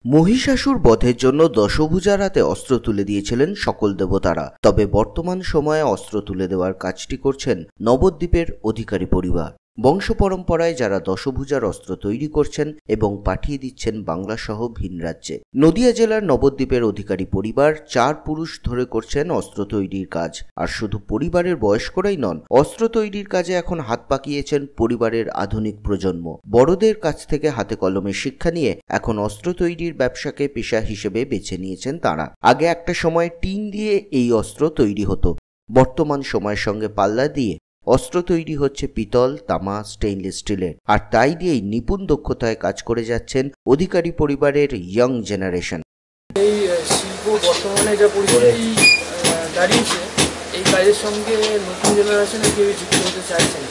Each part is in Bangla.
মহিষাসুর বধের জন্য দশভুজার হাতে অস্ত্র তুলে দিয়েছিলেন সকল দেবতারা। তবে বর্তমান সময়ে অস্ত্র তুলে দেওয়ার কাজটি করছেন নবদ্বীপের অধিকারী পরিবার। বংশ পরম্পরায় যারা দশভুজার অস্ত্র তৈরি করছেন এবং পাঠিয়ে দিচ্ছেন বাংলা সহ ভিন রাজ্যে। নদিয়া জেলার নবদ্বীপের অধিকারী পরিবার 4 পুরুষ ধরে করছেন অস্ত্র তৈরির কাজ। আর শুধু পরিবারের বয়স্করাই নন, অস্ত্র তৈরির কাজে এখন হাত পাকিয়েছেন পরিবারের আধুনিক প্রজন্ম। বড়দের কাছ থেকে হাতে কলমে শিক্ষা নিয়ে এখন অস্ত্র তৈরির ব্যবসাকে পেশা হিসেবে বেছে নিয়েছেন তারা। আগে একটা সময় টিন দিয়ে এই অস্ত্র তৈরি হতো। বর্তমান সময়ের সঙ্গে পাল্লা দিয়ে অস্ত্র তৈরি হচ্ছে পিতল, তামা, স্টেইনলেস স্টিলের। আর তাই দিয়েই নিপুণ দক্ষতায় কাজ করে যাচ্ছেন অধিকারী পরিবারের ইয়ং জেনারেশন। এই শিল্প বর্তমানে যা পরিস্থিতি দাঁড়িয়েছে, এই কাজের সঙ্গে নতুন জেনারেশনে কেউ যুক্ত হতে চাইছেন।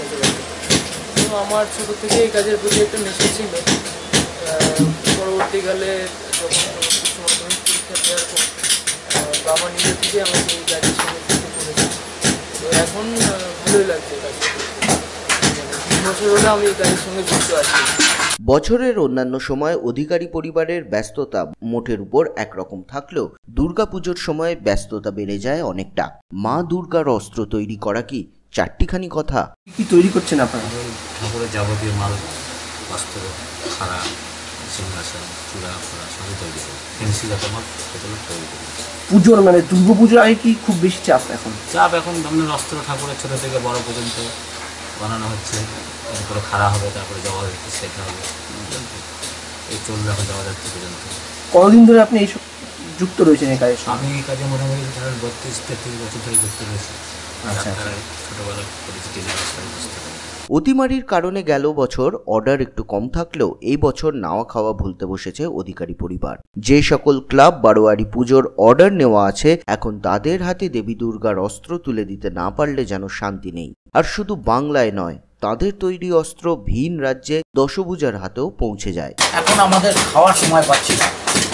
তো আমার ছোটো থেকে এই কাজের প্রতি একটা নেশা ছিল। পরবর্তীকালে যখন উচ্চ মাধ্যমিক পরীক্ষা দেওয়ার পর বাবা নিজে থেকে আমাকে এই কাজের সঙ্গে যুক্ত করেছে। তো এখন ভালোই লাগছে কাজটা। 3 বছর হলে আমি এই কাজের সঙ্গে যুক্ত আছি। বছরের অন্যান্য সময় অধিকারী পরিবারের ব্যস্ততা মোটের উপর একরকম থাকলেও দুর্গাপুজোর সময় ব্যস্ততা বেড়ে যায় অনেকটা। মা দুর্গার অস্ত্র তৈরি করা কি চারটিখানি কথা? কি তৈরি করছেন আপনারা? ঠাকুরের যাবতীয় মাল, বস্ত্র, খাড়া, সিংহাসন, চূড়া, ফোড়া সবই তৈরি করি। ফেন্সি যত মাল সেগুলো তৈরি করি। পুজোর মানে দুর্গাপুজোর আগে কি খুব বেশি চাপ এখন? এখন আপনার অস্ত্র ঠাকুরের ছোটো থেকে বড় পর্যন্ত বানানো হচ্ছে। তারপরে খাড়া হবে, তারপরে জবা হচ্ছে, শেখা হবে, এই চলবে এখন জবাজাত্রী পর্যন্ত। কতদিন ধরে আপনি এই যুক্ত রয়েছেন এই কাজের সঙ্গে? আমি এই কাজে মোটামুটি 32-33 বছর ধরে যুক্ত রয়েছি। আচ্ছা, ছোটোবেলা করেছি টেলিভিশন। অতিমারির কারণে গেল বছর অর্ডার একটু কম থাকলেও এই বছর নাওয়া খাওয়া ভুলতে বসেছে অধিকারী পরিবার। যে সকল ক্লাব বারোয়ারি পুজোর অর্ডার নেওয়া আছে, এখন তাদের হাতে দেবী দুর্গার অস্ত্র তুলে দিতে না পারলে যেন শান্তি নেই। আর শুধু বাংলায় নয়, তাদের তৈরি অস্ত্র ভিন রাজ্যে দশভুজার হাতেও পৌঁছে যায়। এখন আমাদের খাওয়ার সময় পাচ্ছি না,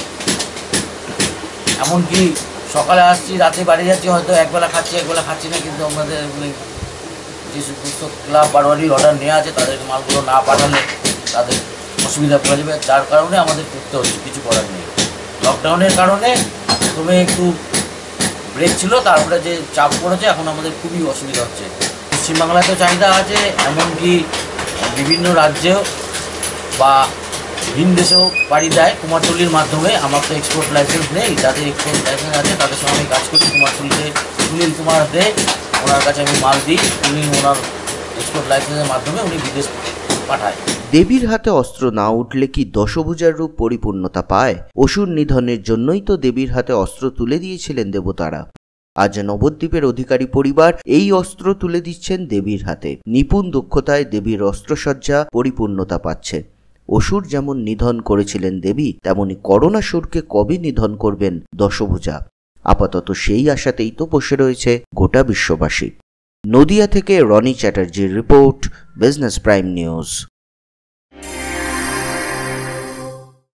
এমনকি সকালে আসছি, রাতে বাড়ি যাচ্ছি, হয়তো একবেলা খাচ্ছি, একবেলা খাচ্ছি না। কিন্তু আমাদের যে সমস্ত ক্লাব বারোয়ারির অর্ডার নেওয়া আছে, তাদের মালগুলো না পাঠালে তাদের অসুবিধা পড়ে যাবে। যার কারণে আমাদের করতে হচ্ছে, কিছু করার নেই। লকডাউনের কারণে প্রথমে একটু ব্রেক ছিল, তারপরে যে চাপ পড়েছে, এখন আমাদের খুবই অসুবিধা হচ্ছে। পশ্চিমবাংলায় তো চাহিদা আছে, এমনকি বিভিন্ন রাজ্যেও বা ভিন দেশেও পাড়ি দেয় কুমারটুলির মাধ্যমে। আমার তো এক্সপোর্ট লাইসেন্স নেই, যাদের এক্সপোর্ট লাইসেন্স আছে তাদের সঙ্গে আমি কাজ করি। কুমারটুলিতে সুনীল কুমার দে, ওনার কাছে আমি মাল দিই, উনি ওনার এক্সপোর্ট লাইসেন্সের মাধ্যমে উনি বিদেশ পাঠায়। দেবীর হাতে অস্ত্র না উঠলে কি দশভুজার রূপ পরিপূর্ণতা পায়? অসুর নিধনের জন্যই তো দেবীর হাতে অস্ত্র তুলে দিয়েছিলেন দেবতারা। আজ নবদ্বীপের অধিকারী পরিবার এই অস্ত্র তুলে দিচ্ছেন দেবীর হাতে। নিপুণ দক্ষতায় দেবীর অস্ত্রসজ্জা পরিপূর্ণতা পাচ্ছে। অসুর যেমন নিধন করেছিলেন দেবী, তেমনি করোনাসুরকে কবে নিধন করবেন দশভুজা? আপাতত সেই আশাতেই তো বসে রয়েছে গোটা বিশ্ববাসী। নদিয়া থেকে রনি চ্যাটার্জির রিপোর্ট, বিজনেস প্রাইম নিউজ।